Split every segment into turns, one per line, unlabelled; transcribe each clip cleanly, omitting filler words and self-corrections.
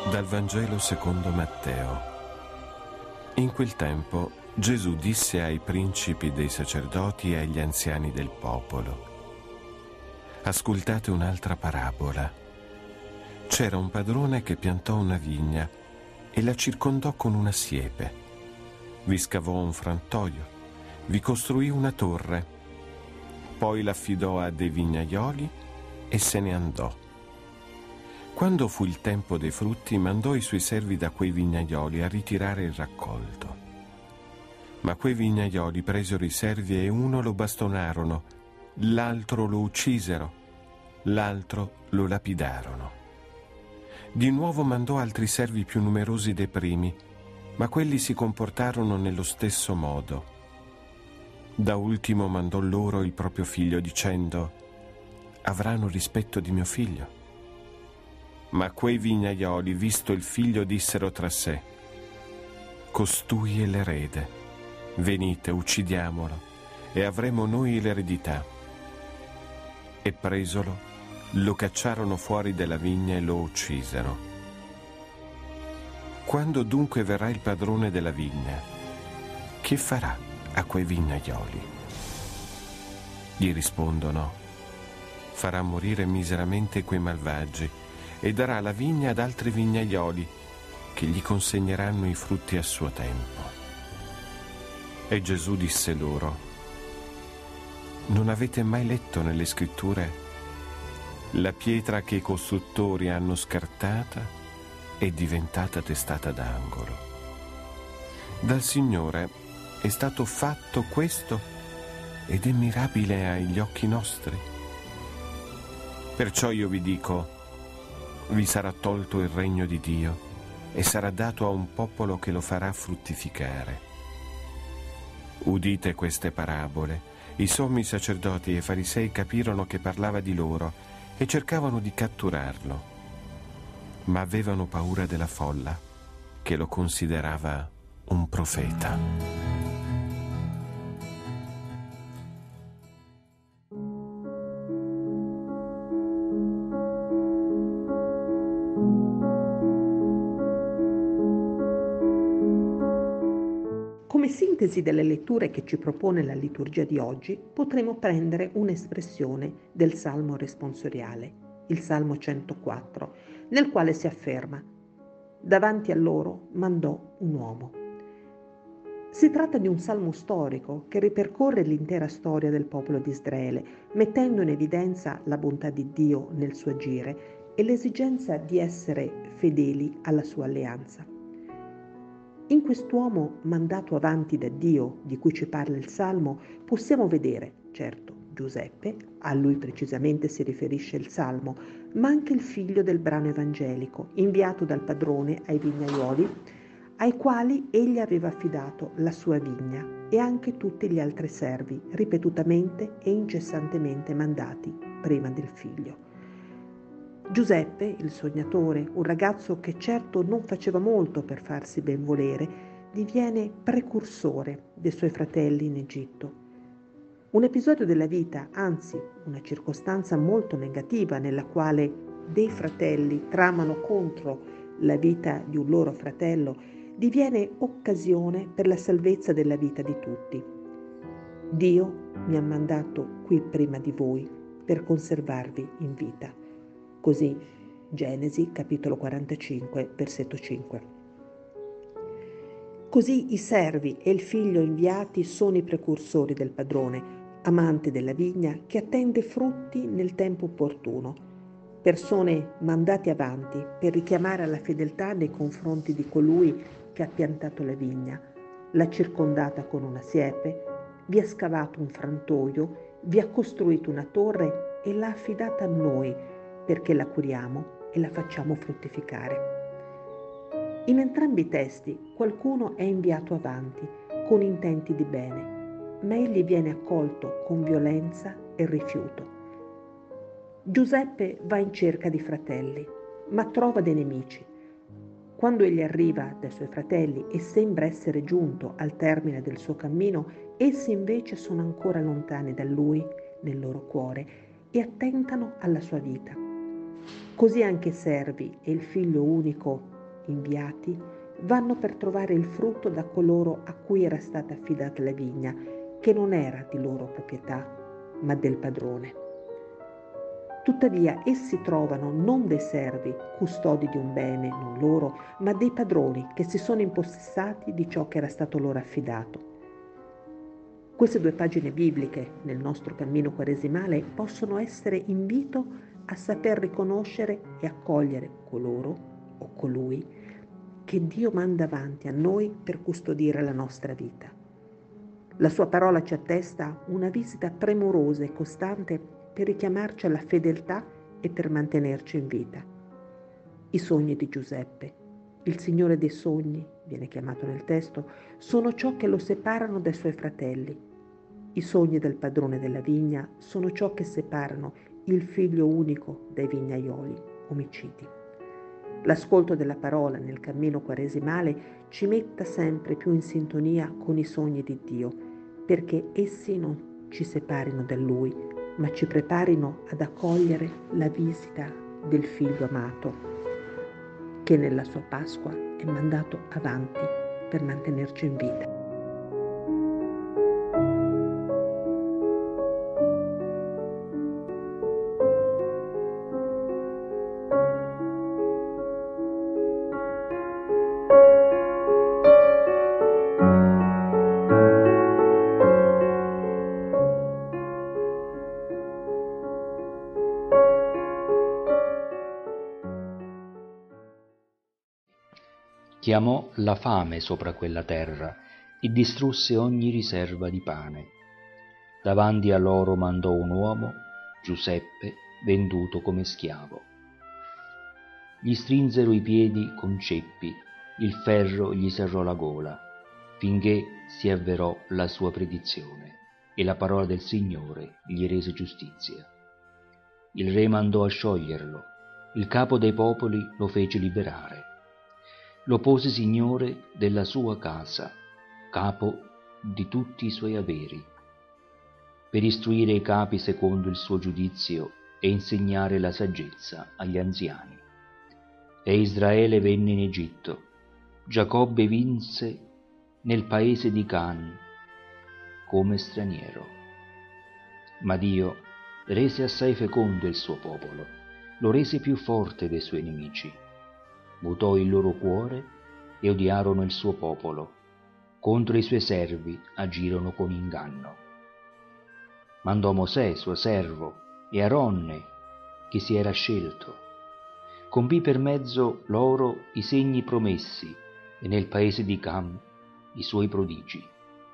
Dal Vangelo secondo Matteo. In quel tempo Gesù disse ai principi dei sacerdoti e agli anziani del popolo: ascoltate un'altra parabola. C'era un padrone che piantò una vigna e la circondò con una siepe. Vi scavò un frantoio, vi costruì una torre, poi l'affidò a dei vignaioli e se ne andò. Quando fu il tempo dei frutti, mandò i suoi servi da quei vignaioli a ritirare il raccolto. Ma quei vignaioli presero i servi e uno lo bastonarono, l'altro lo uccisero, l'altro lo lapidarono. Di nuovo mandò altri servi più numerosi dei primi, ma quelli si comportarono nello stesso modo. Da ultimo mandò loro il proprio figlio, dicendo: avranno rispetto di mio figlio. Ma quei vignaioli, visto il figlio, dissero tra sé: costui è l'erede, venite, uccidiamolo, e avremo noi l'eredità. E presolo, lo cacciarono fuori della vigna e lo uccisero. Quando dunque verrà il padrone della vigna, che farà a quei vignaioli? Gli rispondono: farà morire miseramente quei malvagi e darà la vigna ad altri vignaioli che gli consegneranno i frutti a suo tempo. E Gesù disse loro: non avete mai letto nelle scritture: la pietra che i costruttori hanno scartata è diventata testata d'angolo. Dal Signore è stato fatto questo ed è mirabile agli occhi nostri. Perciò io vi dico: vi sarà tolto il regno di Dio e sarà dato a un popolo che lo farà fruttificare. Udite queste parabole. I sommi sacerdoti e i farisei capirono che parlava di loro e cercavano di catturarlo, ma avevano paura della folla, che lo considerava un profeta.
Come sintesi delle letture che ci propone la liturgia di oggi, potremo prendere un'espressione del Salmo responsoriale, il Salmo 104, nel quale si afferma: davanti a loro mandò un uomo. Si tratta di un salmo storico che ripercorre l'intera storia del popolo di Israele, mettendo in evidenza la bontà di Dio nel suo agire e l'esigenza di essere fedeli alla sua alleanza. In quest'uomo mandato avanti da Dio, di cui ci parla il Salmo, possiamo vedere, certo, Giuseppe, a lui precisamente si riferisce il Salmo, ma anche il figlio del brano evangelico, inviato dal padrone ai vignaioli, ai quali egli aveva affidato la sua vigna, e anche tutti gli altri servi, ripetutamente e incessantemente mandati prima del figlio. Giuseppe, il sognatore, un ragazzo che certo non faceva molto per farsi ben volere, diviene precursore dei suoi fratelli in Egitto. Un episodio della vita, anzi una circostanza molto negativa nella quale dei fratelli tramano contro la vita di un loro fratello, diviene occasione per la salvezza della vita di tutti. Dio mi ha mandato qui prima di voi per conservarvi in vita. Così, Genesi, capitolo 45, versetto 5. Così i servi e il figlio inviati sono i precursori del padrone, amante della vigna, che attende frutti nel tempo opportuno. Persone mandate avanti per richiamare alla fedeltà nei confronti di colui che ha piantato la vigna, l'ha circondata con una siepe, vi ha scavato un frantoio, vi ha costruito una torre e l'ha affidata a noi, perché la curiamo e la facciamo fruttificare. In entrambi i testi qualcuno è inviato avanti con intenti di bene, ma egli viene accolto con violenza e rifiuto. Giuseppe va in cerca di fratelli, ma trova dei nemici. Quando egli arriva dai suoi fratelli e sembra essere giunto al termine del suo cammino, essi invece sono ancora lontani da lui nel loro cuore e attentano alla sua vita. Così anche i servi e il figlio unico inviati, vanno per trovare il frutto da coloro a cui era stata affidata la vigna, che non era di loro proprietà, ma del padrone. Tuttavia essi trovano non dei servi, custodi di un bene non loro, ma dei padroni che si sono impossessati di ciò che era stato loro affidato. Queste 2 pagine bibliche nel nostro cammino quaresimale possono essere invito a saper riconoscere e accogliere coloro o colui che Dio manda avanti a noi per custodire la nostra vita. La sua parola ci attesta una visita premurosa e costante per richiamarci alla fedeltà e per mantenerci in vita. I sogni di Giuseppe, il Signore dei sogni, viene chiamato nel testo, sono ciò che lo separano dai suoi fratelli. I sogni del padrone della vigna sono ciò che separano il figlio unico dai vignaioli omicidi. L'ascolto della parola nel cammino quaresimale ci metta sempre più in sintonia con i sogni di Dio, perché essi non ci separino da Lui, ma ci preparino ad accogliere la visita del Figlio amato, che nella sua Pasqua è mandato avanti per mantenerci in vita.
Chiamò la fame sopra quella terra e distrusse ogni riserva di pane. Davanti a loro mandò un uomo, Giuseppe, venduto come schiavo. Gli strinsero i piedi con ceppi, il ferro gli serrò la gola, finché si avverò la sua predizione e la parola del Signore gli rese giustizia. Il re mandò a scioglierlo, il capo dei popoli lo fece liberare. Lo pose signore della sua casa, capo di tutti i suoi averi, per istruire i capi secondo il suo giudizio e insegnare la saggezza agli anziani. E Israele venne in Egitto, Giacobbe vinse nel paese di Can come straniero. Ma Dio rese assai fecondo il suo popolo, lo rese più forte dei suoi nemici. Mutò il loro cuore e odiarono il suo popolo, contro i suoi servi agirono con inganno. Mandò Mosè, suo servo, e Aronne, che si era scelto. Compì per mezzo loro i segni promessi e nel paese di Cam i suoi prodigi.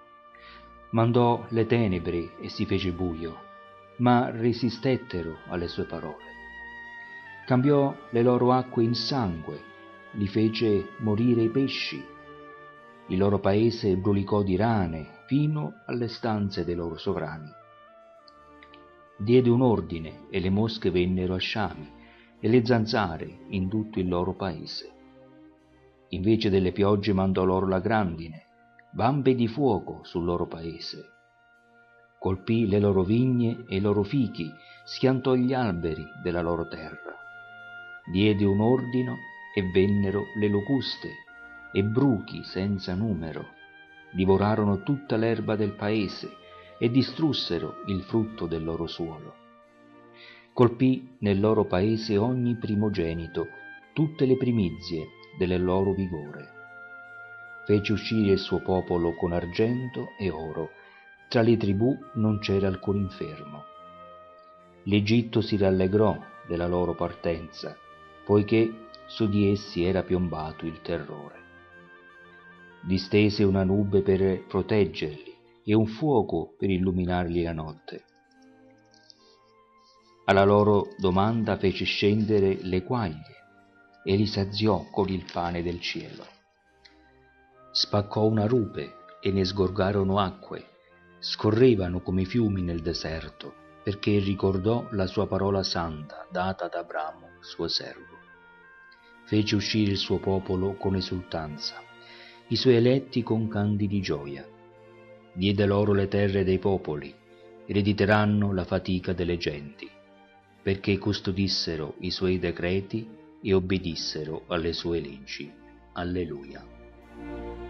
Mandò le tenebre e si fece buio, ma resistettero alle sue parole. Cambiò le loro acque in sangue, li fece morire i pesci. Il loro paese brulicò di rane fino alle stanze dei loro sovrani. Diede un ordine e le mosche vennero a sciami e le zanzare in tutto il loro paese. Invece delle piogge mandò loro la grandine, vampe di fuoco sul loro paese. Colpì le loro vigne e i loro fichi, schiantò gli alberi della loro terra. Diede un ordine e vennero le locuste e bruchi senza numero. Divorarono tutta l'erba del paese e distrussero il frutto del loro suolo. Colpì nel loro paese ogni primogenito, tutte le primizie del loro vigore. Fece uscire il suo popolo con argento e oro, tra le tribù non c'era alcun infermo. L'Egitto si rallegrò della loro partenza, poiché su di essi era piombato il terrore. Distese una nube per proteggerli e un fuoco per illuminargli la notte. Alla loro domanda fece scendere le quaglie e li saziò con il pane del cielo. Spaccò una rupe e ne sgorgarono acque, scorrevano come fiumi nel deserto, perché ricordò la sua parola santa data ad Abramo, suo servo. Fece uscire il suo popolo con esultanza, i suoi eletti con canti di gioia. Diede loro le terre dei popoli, erediteranno la fatica delle genti, perché custodissero i suoi decreti e obbedissero alle sue leggi. Alleluia.